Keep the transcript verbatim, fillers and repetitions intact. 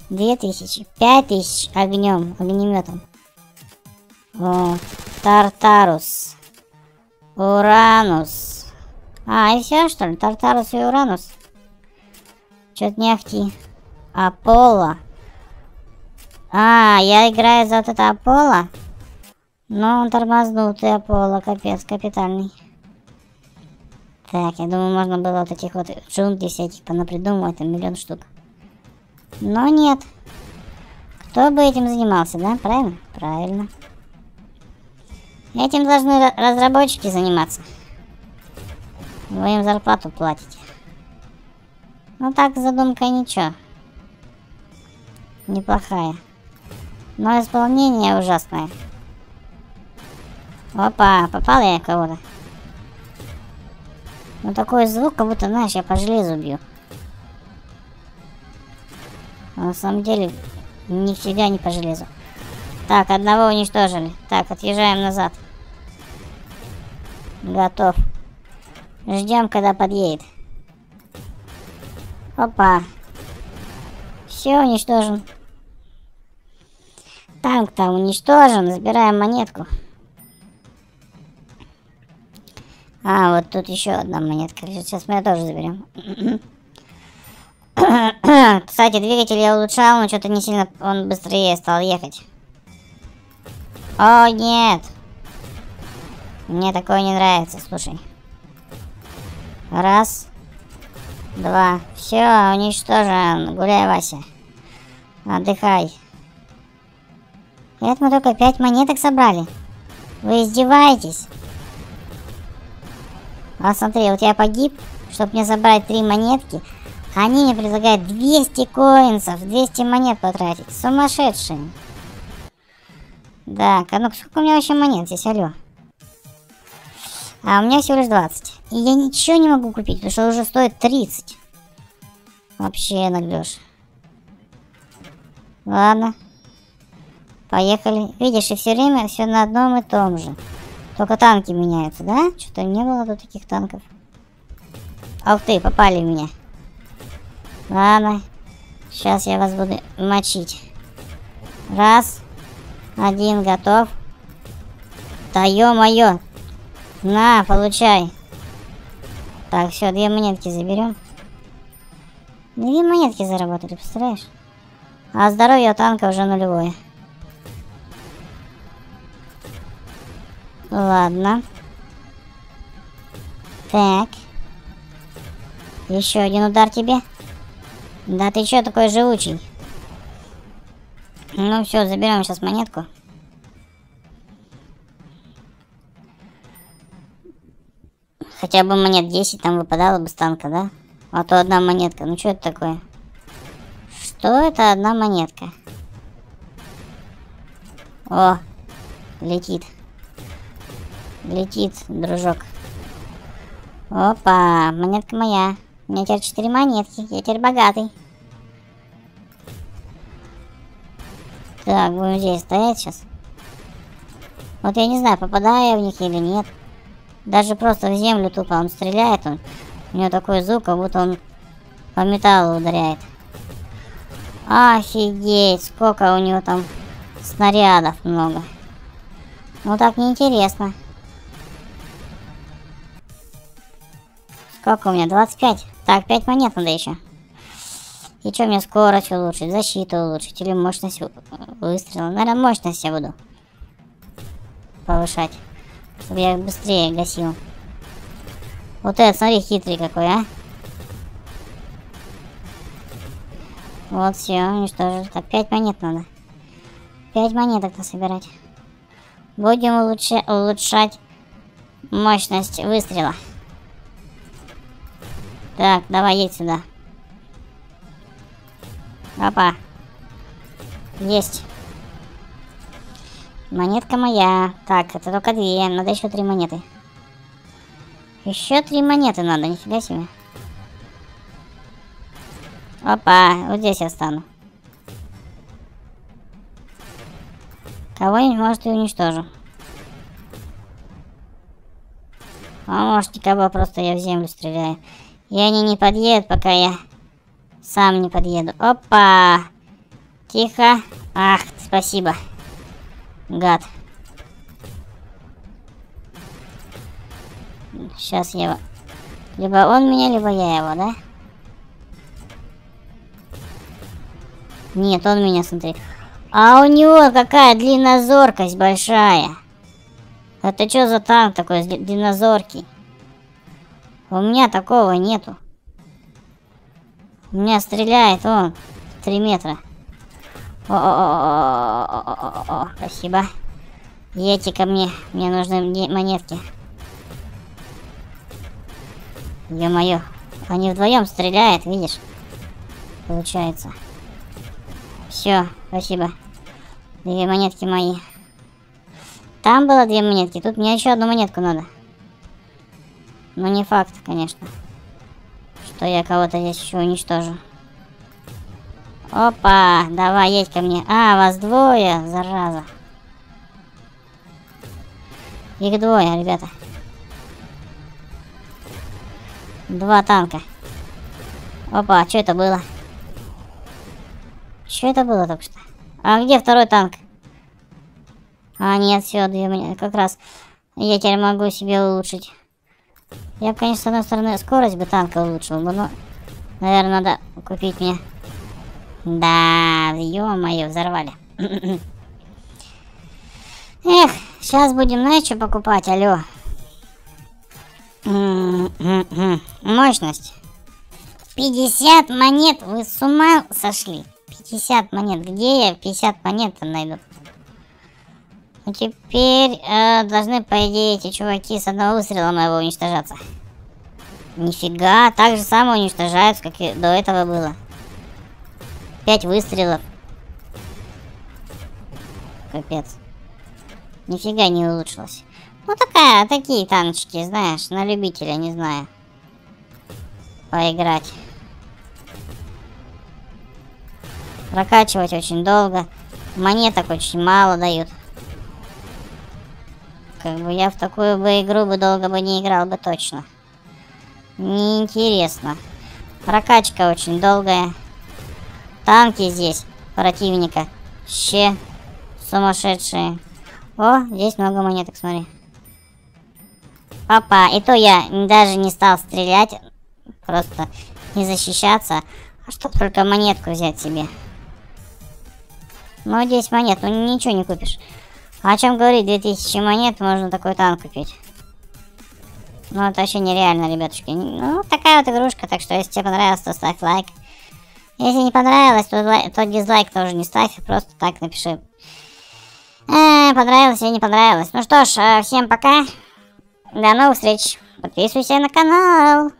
Две тысячи. Пять тысяч огнем, огнеметом. О, Тартарус. Уранус. А, и все, что ли? Тартарус и Уранус. Чё-то не ахти. Аполло. А, я играю за вот это Аполло. Но он тормознутый Аполло, капец, капитальный. Так, я думаю, можно было вот этих вот джунглей всяких понапридумывать, там миллион штук. Но нет. Кто бы этим занимался, да? Правильно? Правильно. Этим должны разработчики заниматься. Вы им зарплату платите. Ну так, задумка ничего. Неплохая. Но исполнение ужасное. Опа, попал я кого-то. Ну такой звук, как будто, знаешь, я по железу бью. А на самом деле, нифига не по железу. Так, одного уничтожили. Так, отъезжаем назад. Готов. Ждем, когда подъедет. Опа. Все, уничтожен. Танк там уничтожен. Забираем монетку. А, вот тут еще одна монетка. Сейчас мы ее тоже заберем. Кстати, двигатель я улучшал, но что-то не сильно он быстрее стал ехать. О, нет. Мне такое не нравится, слушай. Раз. Два. Все, уничтожен. Гуляй, Вася. Отдыхай. Это мы только пять монеток собрали. Вы издеваетесь? А смотри, вот я погиб, чтобы мне забрать три монетки. Они мне предлагают двести коинсов, двести монет потратить. Сумасшедшие. Так, а ну сколько у меня вообще монет здесь, алло? А у меня всего лишь двадцать. И я ничего не могу купить, потому что уже стоит тридцать. Вообще наглёшь. Ладно. Поехали. Видишь, и все время все на одном и том же. Только танки меняются, да? Что-то не было тут таких танков. Ах ты, попали в меня. Ладно. Сейчас я вас буду мочить. Раз. Один, готов. Да ё-моё. На, получай. Так, все, две монетки заберем. Две монетки заработали, представляешь? А здоровье у танка уже нулевое. Ладно. Так. Еще один удар тебе. Да ты чё такой живучий? Ну все, заберем сейчас монетку. Хотя бы монет десять там выпадало бы с танка, да? А то одна монетка. Ну что это такое? Что это одна монетка? О, летит. Летит, дружок. Опа, монетка моя. У меня теперь четыре монетки. Я теперь богатый. Так, будем здесь стоять сейчас. Вот я не знаю, попадаю я в них или нет. Даже просто в землю тупо он стреляет. Он, у него такой звук, как будто он по металлу ударяет. Офигеть, сколько у него там снарядов много. Ну так неинтересно. Сколько у меня? двадцать пять. Так, пять монет надо еще. И что мне скорость улучшить, защиту улучшить или мощность выстрела? Наверное, мощность я буду повышать, чтобы я быстрее гасил. Вот этот, смотри, хитрый какой, а. Вот, все, уничтожил. Так, пять монет надо. пять монеток насобирать. Будем улучша улучшать мощность выстрела. Так, давай, едь сюда. Опа. Есть. Монетка моя. Так, это только две. Надо еще три монеты. Еще три монеты надо, нифига себе. Опа, вот здесь я стану. Кого-нибудь, может, и уничтожу. А может, никого, просто я в землю стреляю. И они не подъедут, пока я сам не подъеду. Опа! Тихо. Ах, спасибо. Гад. Сейчас я его... Либо он меня, либо я его, да? Нет, он меня, смотри. А у него какая длиннозоркость большая. Это что за танк такой длиннозоркий? У меня такого нету. У меня стреляет он три метра. О-о-о-о-о-о-о-о-о. Спасибо. Едьте ко мне. Мне нужны монетки. Ё-моё. Они вдвоем стреляют, видишь? Получается. Все, спасибо. Две монетки мои. Там было две монетки. Тут мне еще одну монетку надо. Но не факт, конечно, что я кого-то здесь еще уничтожу. Опа, давай, едь ко мне. А, вас двое, зараза. Их двое, ребята. Два танка. Опа, что это было? Что это было только что? А где второй танк? А, нет, все, две, как раз я теперь могу себе улучшить. Я, конечно, с одной стороны, скорость бы танка улучшил бы, но, наверное, надо купить мне. Да, ё-моё, взорвали. Эх, сейчас будем, знаешь, что покупать, алло. Мощность. пятьдесят монет, вы с ума сошли? пятьдесят монет, где я пятьдесят монет найду? Ну теперь э, должны, по идее, эти чуваки с одного выстрела моего уничтожаться. Нифига, так же самое уничтожаются, как и до этого было. Пять выстрелов. Капец. Нифига не улучшилось. Ну такая, такие танчики, знаешь, на любителя, не знаю. Поиграть. Прокачивать очень долго. Монеток очень мало дают. Как бы я в такую бы игру бы долго бы не играл бы точно. Неинтересно. Прокачка очень долгая. Танки здесь противника вообще сумасшедшие. О, здесь много монеток, смотри. Папа, и то я даже не стал стрелять. Просто не защищаться. А чтоб только монетку взять себе. Ну, десять монет, ну ничего не купишь. А о чем говорить, две тысячи монет можно такой танк купить. Ну, это вообще нереально, ребятушки. Ну, такая вот игрушка, так что, если тебе понравилось, то ставь лайк. Если не понравилось, то, лай... то дизлайк тоже не ставь, просто так напиши. Э, понравилось или не понравилось. Ну что ж, всем пока. До новых встреч. Подписывайся на канал.